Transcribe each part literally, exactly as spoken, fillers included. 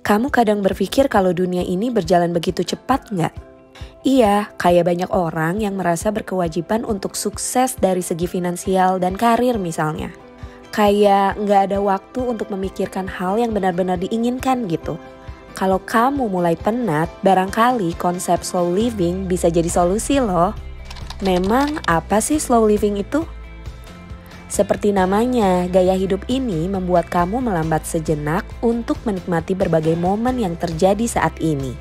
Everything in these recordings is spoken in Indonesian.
Kamu kadang berpikir kalau dunia ini berjalan begitu cepat nggak? Iya, kayak banyak orang yang merasa berkewajiban untuk sukses dari segi finansial dan karir misalnya. Kayak nggak ada waktu untuk memikirkan hal yang benar-benar diinginkan gitu. Kalau kamu mulai penat, barangkali konsep slow living bisa jadi solusi loh. Memang apa sih slow living itu? Seperti namanya, gaya hidup ini membuat kamu melambat sejenak untuk menikmati berbagai momen yang terjadi saat ini.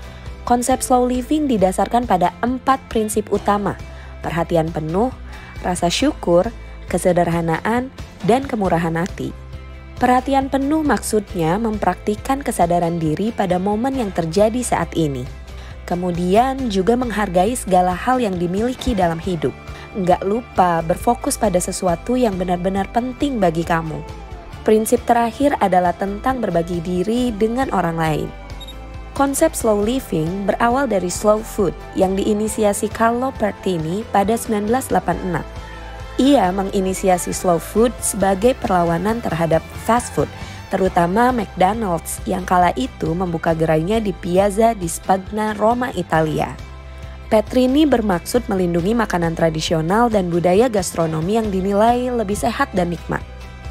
Konsep slow living didasarkan pada empat prinsip utama: perhatian penuh, rasa syukur, kesederhanaan, dan kemurahan hati. Perhatian penuh maksudnya mempraktikkan kesadaran diri pada momen yang terjadi saat ini. Kemudian juga menghargai segala hal yang dimiliki dalam hidup. Nggak lupa berfokus pada sesuatu yang benar-benar penting bagi kamu. Prinsip terakhir adalah tentang berbagi diri dengan orang lain. Konsep slow living berawal dari slow food yang diinisiasi Carlo Pertini pada sembilan belas delapan puluh enam. Ia menginisiasi slow food sebagai perlawanan terhadap fast food, terutama McDonald's yang kala itu membuka gerainya di Piazza di Spagna, Roma, Italia. Petrini bermaksud melindungi makanan tradisional dan budaya gastronomi yang dinilai lebih sehat dan nikmat.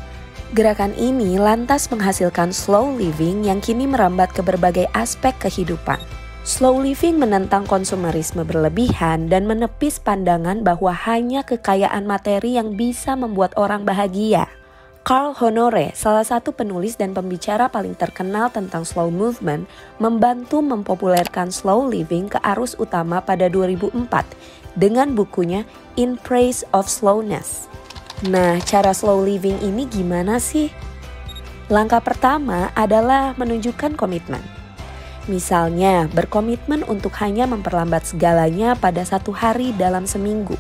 Gerakan ini lantas menghasilkan slow living yang kini merambat ke berbagai aspek kehidupan. Slow living menentang konsumerisme berlebihan dan menepis pandangan bahwa hanya kekayaan materi yang bisa membuat orang bahagia. Carl Honore, salah satu penulis dan pembicara paling terkenal tentang slow movement, membantu mempopulerkan slow living ke arus utama pada dua ribu empat dengan bukunya In Praise of Slowness. Nah, cara slow living ini gimana sih? Langkah pertama adalah menunjukkan komitmen. Misalnya, berkomitmen untuk hanya memperlambat segalanya pada satu hari dalam seminggu,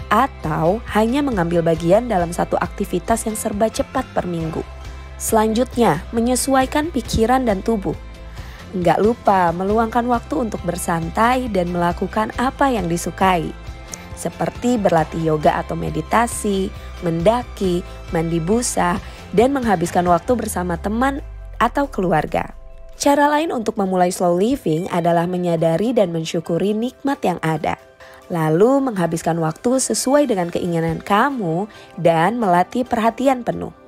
atau hanya mengambil bagian dalam satu aktivitas yang serba cepat per minggu. Selanjutnya, menyesuaikan pikiran dan tubuh. Nggak lupa meluangkan waktu untuk bersantai dan melakukan apa yang disukai. Seperti berlatih yoga atau meditasi, mendaki, mandi busa, dan menghabiskan waktu bersama teman atau keluarga. Cara lain untuk memulai slow living adalah menyadari dan mensyukuri nikmat yang ada. Lalu menghabiskan waktu sesuai dengan keinginan kamu dan melatih perhatian penuh.